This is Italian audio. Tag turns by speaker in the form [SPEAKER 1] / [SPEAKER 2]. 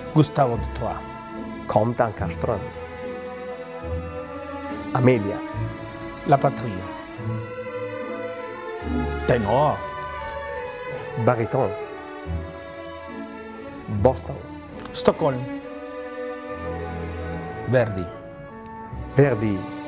[SPEAKER 1] Gustavo Dutoit.
[SPEAKER 2] Comte Ancastron. Amelia.
[SPEAKER 1] La Patrie. Tenor.
[SPEAKER 2] Baryton. Boston.
[SPEAKER 1] Stockholm. Verdi.
[SPEAKER 2] Verdi.